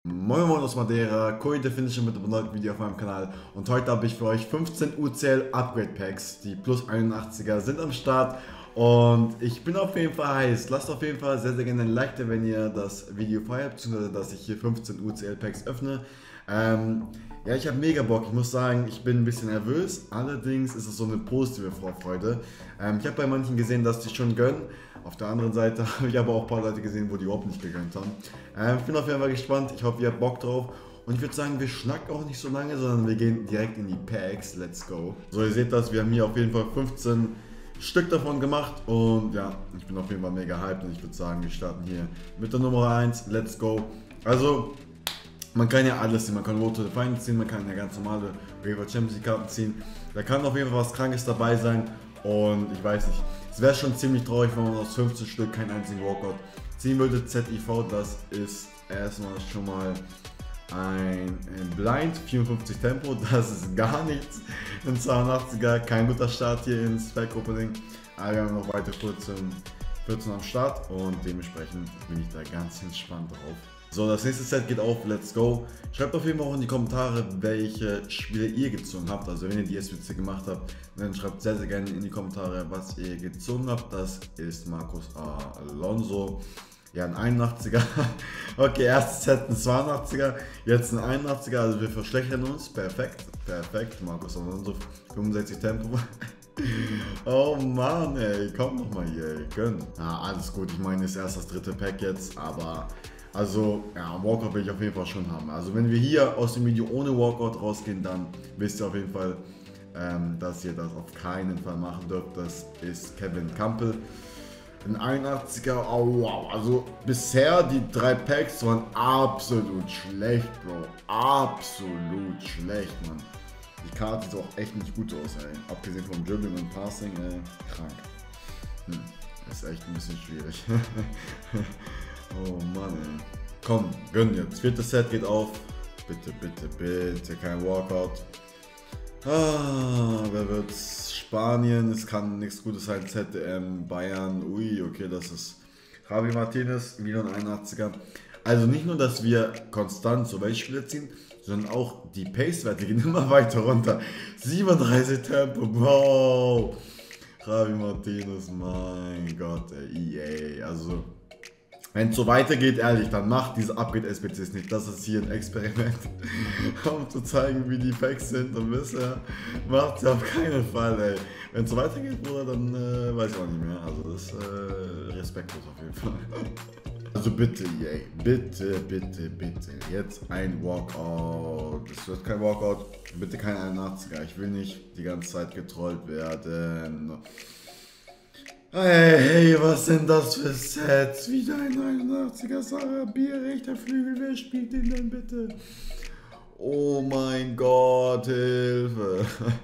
Moin Moin aus Madeira, Koi Definition mit einem neuen Video auf meinem Kanal und heute habe ich für euch 15 UCL Upgrade Packs, die plus 81er sind am Start und ich bin auf jeden Fall heiß. Lasst auf jeden Fall sehr gerne ein Like da, wenn ihr das Video feiert, beziehungsweise dass ich hier 15 UCL Packs öffne. Ja, ich habe mega Bock, ich muss sagen, ich bin ein bisschen nervös, allerdings ist es so eine positive Vorfreude. Ich habe bei manchen gesehen, dass die schon gönnen, auf der anderen Seite habe ich aber auch ein paar Leute gesehen, wo die überhaupt nicht gegönnt haben. Ich bin auf jeden Fall gespannt, ich hoffe ihr habt Bock drauf und ich würde sagen, wir schnacken auch nicht so lange, sondern wir gehen direkt in die Packs, let's go. So, ihr seht das, wir haben hier auf jeden Fall 15 Stück davon gemacht und ja, ich bin auf jeden Fall mega hyped und ich würde sagen, wir starten hier mit der Nummer 1, let's go. Also, man kann ja alles ziehen, man kann Road to the Finals ziehen, man kann ja ganz normale River Champions League Karten ziehen. Da kann auf jeden Fall was Krankes dabei sein und ich weiß nicht, es wäre schon ziemlich traurig, wenn man aus 15 Stück keinen einzigen Walkout ziehen würde. ZIV, das ist erstmal schon mal ein Blind, 54 Tempo, das ist gar nichts. Ein 82er, kein guter Start hier ins Pack Opening, aber wir haben noch weitere 14 am Start und dementsprechend bin ich da ganz entspannt drauf. So, das nächste Set geht auf, let's go. Schreibt auf jeden Fall auch in die Kommentare, welche Spiele ihr gezogen habt. Also wenn ihr die SBC gemacht habt, dann schreibt sehr gerne in die Kommentare, was ihr gezogen habt. Das ist Marcos Alonso. Ja, ein 81er. Okay, erstes Set ein 82er, jetzt ein 81er, also wir verschlechtern uns. Perfekt, perfekt. Marcos Alonso, 65 Tempo. Oh Mann, ey, komm noch mal hier, ey, gönn. Ja, alles gut, ich meine, ist erst das dritte Pack jetzt, aber... Also, ja, Walkout will ich auf jeden Fall schon haben. Also, wenn wir hier aus dem Video ohne Walkout rausgehen, dann wisst ihr auf jeden Fall, dass ihr das auf keinen Fall machen dürft. Das ist Kevin Campbell. Ein 81er, oh wow. Also, bisher die 3 Packs waren absolut schlecht, Bro. Absolut schlecht, Mann. Die Karte sieht auch echt nicht gut aus, ey. Abgesehen vom Dribbling und Passing, ey. Krank. Ist echt ein bisschen schwierig. Oh Mann, ey. Komm, gönn jetzt. Viertes Set geht auf. Bitte, bitte, bitte, kein Walkout. Wer wird's? Spanien, es kann nichts Gutes sein. ZDM, Bayern, ui, okay, das ist Javi Martinez, wieder ein 81er. Also nicht nur, dass wir konstant so welche Spiele ziehen, sondern auch die Pace-Werte gehen immer weiter runter. 37 Tempo, wow. Javi Martinez, mein Gott, ey, EA, also... Wenn es so weitergeht, ehrlich, dann macht diese Upgrade-SBCs nicht. Das ist hier ein Experiment, um zu zeigen, wie die Packs sind. Und bisher macht sie auf keinen Fall, ey. Wenn es so weitergeht, Bruder, dann weiß ich auch nicht mehr. Also das ist respektlos auf jeden Fall. Also bitte, yay, bitte, bitte, bitte. Jetzt ein Walkout. Es wird kein Walkout. Bitte kein 81er. Ich will nicht die ganze Zeit getrollt werden. Hey, was sind das für Sets? Wieder ein 89er Sarabia, rechter Flügel, wer spielt den denn bitte? Oh mein Gott, Hilfe.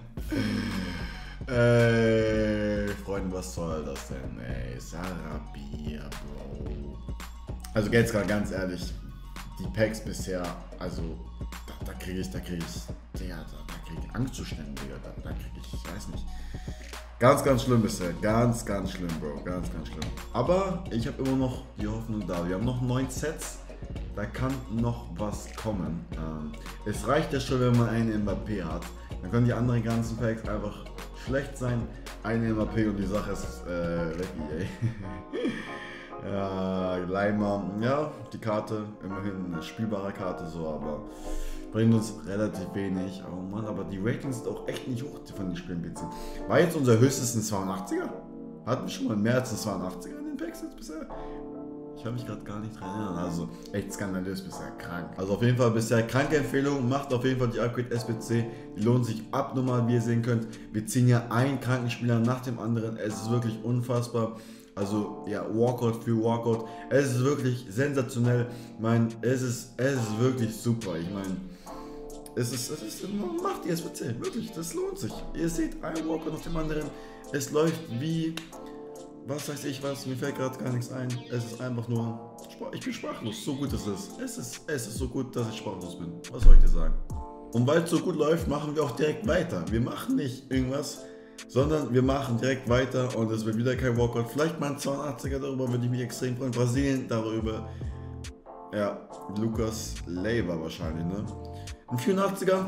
Ey, Freunde, was soll das denn? Ey, Sarabia, Bro. Also jetzt gerade ganz ehrlich, die Packs bisher, also da krieg ich Angstzustände, Digga, da krieg ich weiß nicht. Ganz schlimm bisher, ganz schlimm, Bro, ganz schlimm. Aber ich habe immer noch die Hoffnung da. Wir haben noch 9 Sets, da kann noch was kommen. Es reicht ja schon, wenn man einen Mbappé hat. Dann können die anderen ganzen Packs einfach schlecht sein. Einen Mbappé und die Sache ist weg, ey. Ja, Leimer, ja, die Karte, immerhin eine spielbare Karte, so, aber bringt uns relativ wenig. Oh Mann, aber die Ratings sind auch echt nicht hoch von den Spielen beziehen. War jetzt unser höchstes ein 82er? Hatten wir schon mal mehr als ein 82er in den Packs jetzt bisher? Ich habe mich gerade gar nicht dran erinnern. Also echt skandalös bisher, krank. Also auf jeden Fall bisher kranke Empfehlung. Macht auf jeden Fall die Upgrade SBC. Die lohnt sich abnormal, wie ihr sehen könnt. Wir ziehen ja einen kranken Spieler nach dem anderen. Es ist wirklich unfassbar. Also ja, Walkout für Walkout. Es ist wirklich sensationell. Ich meine, es ist wirklich super. Ich meine, macht die SBC, wirklich, das lohnt sich. Ihr seht ein Walkout auf dem anderen. Es läuft wie, was weiß ich was, mir fällt gerade gar nichts ein. Es ist einfach nur, ich bin sprachlos, so gut es ist. Es ist so gut, dass ich sprachlos bin. Was soll ich dir sagen? Und weil es so gut läuft, machen wir auch direkt weiter. Wir machen nicht irgendwas, sondern wir machen direkt weiter und es wird wieder kein Walkout. Vielleicht mal ein 82er, darüber würde ich mich extrem freuen. Brasilien, darüber Ja, Lukas Leiva wahrscheinlich, ne? Ein 84er.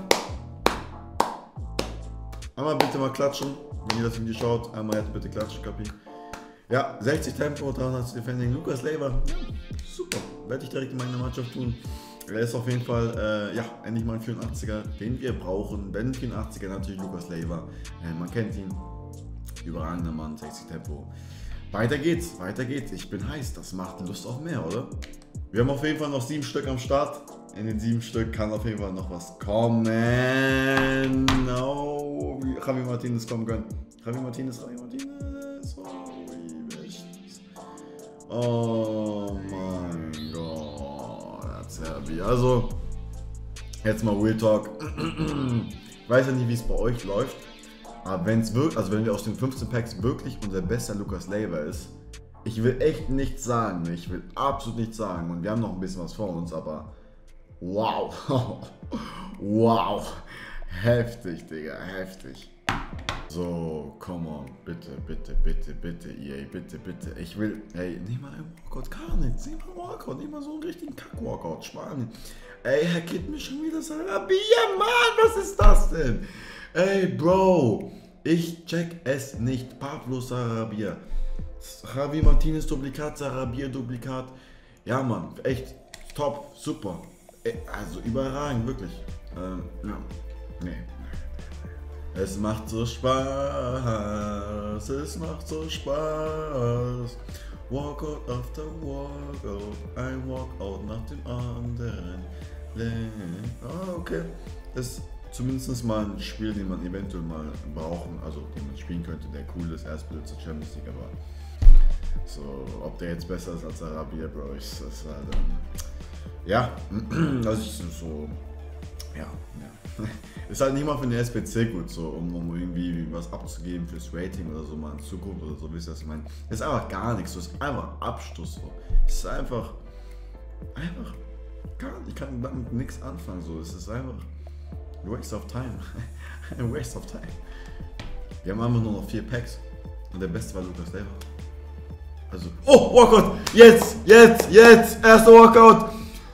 Einmal bitte mal klatschen, wenn ihr das Video schaut. Einmal jetzt bitte klatschen, Kapi. Ja, 60 Tempo, 300 Defending. Lukas Leiva, ja, super. Werde ich direkt in meine Mannschaft tun. Er ist auf jeden Fall, ja, endlich mal ein 84er, den wir brauchen. Wenn 84er, natürlich Lukas Leiva. Man kennt ihn. Überragender Mann, 60 Tempo. Weiter geht's, weiter geht's. Ich bin heiß, das macht Lust auf mehr, oder? Wir haben auf jeden Fall noch 7 Stück am Start. In den 7 Stück kann auf jeden Fall noch was kommen. Oh, Javi Martinez kommen können. Javi Martinez. Oh mein Gott. Serbi. Also, jetzt mal Real Talk. Ich weiß ja nicht, wie es bei euch läuft. Aber wenn es wirklich, also wenn wir aus den 15 Packs wirklich unser bester Lukas Leiva ist, ich will echt nichts sagen, ich will absolut nichts sagen und wir haben noch ein bisschen was vor uns, aber wow, wow, heftig, Digga, heftig. So, come on, bitte, EA, bitte, ich will, ey, nimm mal einen Walkout, gar nichts, nimm mal einen Walkout, nimm mal so einen richtigen Kack-Walkout, Spanien. Ey, er gibt mir schon wieder Sarabia, Mann, was ist das denn? Ey, Bro, ich check es nicht. Pablo Sarabia. Javi Martinez Duplikat, Sarabia Duplikat. Ja, Mann, echt top, super. Also überragend, wirklich. Ja, nee. Es macht so Spaß, es macht so Spaß. Walkout after Walkout, ein Walkout nach dem anderen. Okay. Das zumindest mal ein Spiel, den man eventuell mal brauchen, also den man spielen könnte, der cool ist, Erstbild zur Champions League, aber so, ob der jetzt besser ist als Sarabia, Bro, ist das halt, ja, also ich so, ja. Ist halt nicht mal für den SPC gut, so, um irgendwie was abzugeben fürs Rating oder so, mal in Zukunft oder so, wisst ihr, was ich meine? Das ist einfach gar nichts, so, ist einfach Abstoß, so. Es ist einfach, gar nicht, ich kann damit nichts anfangen, so, es ist einfach Waste of time. Waste of time. Wir haben einfach nur noch 4 Packs. Und der beste war Lukas Leiva. Also. Oh, Walkout! Jetzt! Erster Walkout!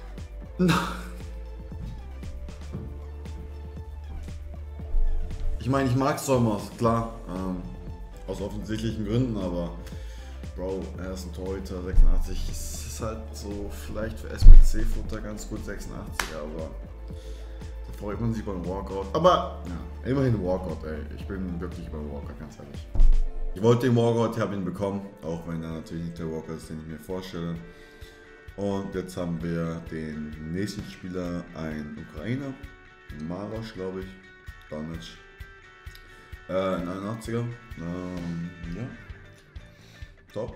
Ich meine, ich mag Sommers, klar. Aus offensichtlichen Gründen, aber Bro, er ist ein Torhüter, 86. Es ist halt so vielleicht für SPC-Futter ganz gut 86er, aber freut man sich beim Walkout. Aber ja, immerhin Walkout, ey. Ich bin wirklich beim Walkout, ganz ehrlich. Ich wollte den Walkout, ich habe ihn bekommen, auch wenn er natürlich nicht der Walkout ist, den ich mir vorstelle. Und jetzt haben wir den nächsten Spieler, ein Ukrainer, Maros, glaube ich, Donetsk. Ein 81er. Ja. Top.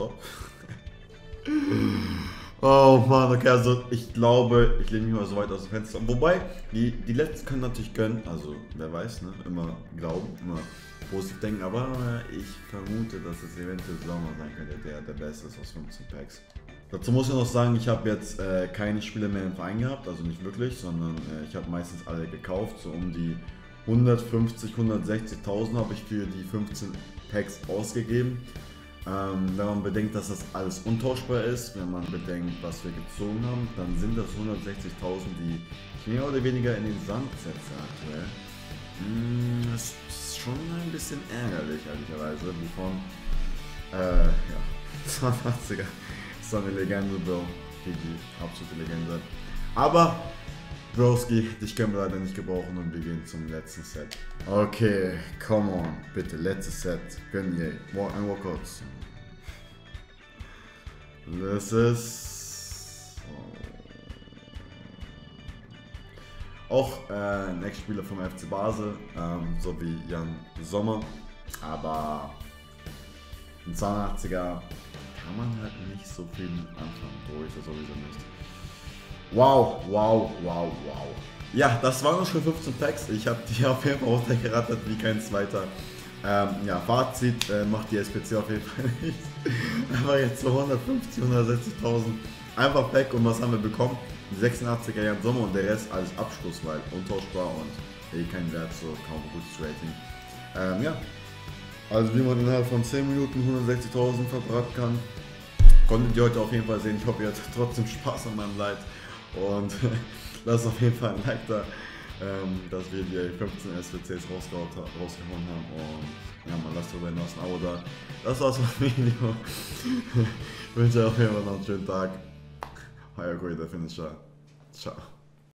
Oh Mann, okay, also ich glaube, ich lehne mich mal so weit aus dem Fenster. Wobei, die Letzten können natürlich gönnen, also wer weiß, ne? Immer glauben, immer positiv denken, aber ich vermute, dass es eventuell Sommer sein könnte, der Beste ist aus 15 Packs. Dazu muss ich noch sagen, ich habe jetzt keine Spieler mehr im Verein gehabt, also nicht wirklich, sondern ich habe meistens alle gekauft, so um die 150.000, 160.000 habe ich für die 15 Packs ausgegeben. Wenn man bedenkt, dass das alles untauschbar ist, wenn man bedenkt, was wir gezogen haben, dann sind das 160.000, die ich mehr oder weniger in den Sand setze aktuell. Das ist schon ein bisschen ärgerlich, ehrlicherweise, wovon, ja, 82er ist so eine Legende, Bro, die absolute Legende. Aber, Broski, dich können wir leider nicht gebrauchen und wir gehen zum letzten Set. Okay, come on, bitte, letztes Set, gönn ihr, ein Walkout. Das ist auch ein Ex-Spieler vom FC Basel, so wie Jan Sommer, aber ein 82er kann man halt nicht so viel anfangen, durch das sowieso nicht. Wow. Ja, das waren schon 15 Packs. Ich habe die auf jeden Fall runtergerattert wie kein zweiter. Ja, Fazit macht die SPC auf jeden Fall nicht. Aber jetzt so 150.000, 160.000 einfach weg. Und was haben wir bekommen? Die 86er Jan Sommer und der Rest alles Abschluss, weil untauschbar und kein Wert, so kaum gutes Rating. Ja, also wie man innerhalb von 10 Minuten 160.000 verbraten kann, konntet ihr heute auf jeden Fall sehen. Ich hoffe, ihr hattet trotzdem Spaß an meinem Leid. Und lasst auf jeden Fall ein Like da, dass wir die 15 SWCs rausgehauen haben. Und ja, man, lasst darüber hinaus ein Abo da. Das war's vom Video. Ich wünsche euch auf jeden Fall noch einen schönen Tag. Euer Koi, der Finisher. Ciao.